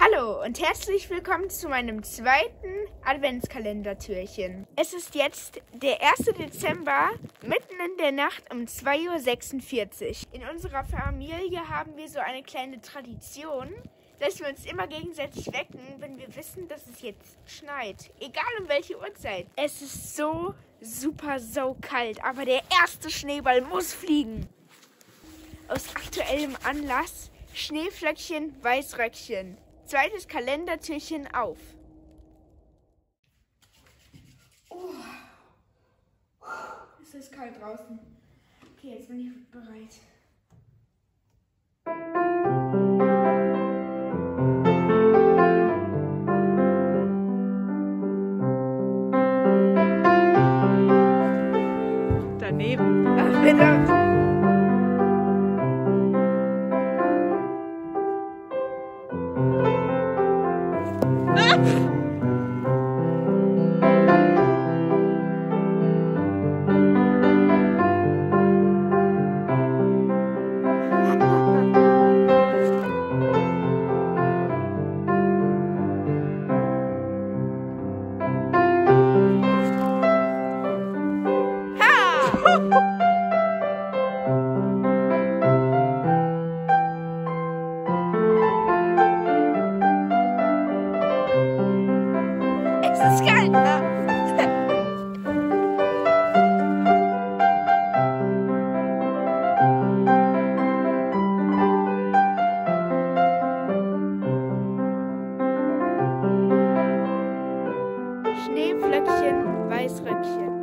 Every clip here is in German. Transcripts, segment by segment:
Hallo und herzlich willkommen zu meinem zweiten Adventskalendertürchen. Es ist jetzt der 1. Dezember, mitten in der Nacht um 2:46 Uhr. In unserer Familie haben wir so eine kleine Tradition, dass wir uns immer gegenseitig wecken, wenn wir wissen, dass es jetzt schneit. Egal um welche Uhrzeit. Es ist so kalt, aber der erste Schneeball muss fliegen. Aus aktuellem Anlass Schneeflöckchen, Weißröckchen. Zweites Kalendertürchen auf. Oh, es ist kalt draußen. Okay, jetzt bin ich bereit. Daneben. Ach, bitte. Es ist kalt, ne? Schneeflöckchen, Weißröckchen.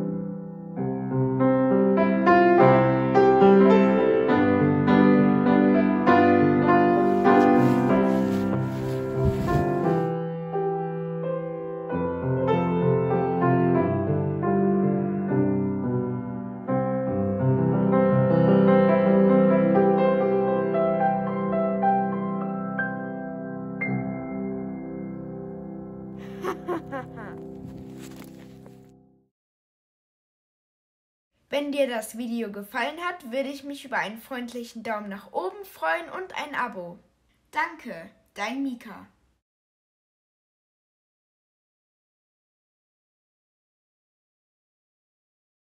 Wenn dir das Video gefallen hat, würde ich mich über einen freundlichen Daumen nach oben freuen und ein Abo. Danke, dein Mika.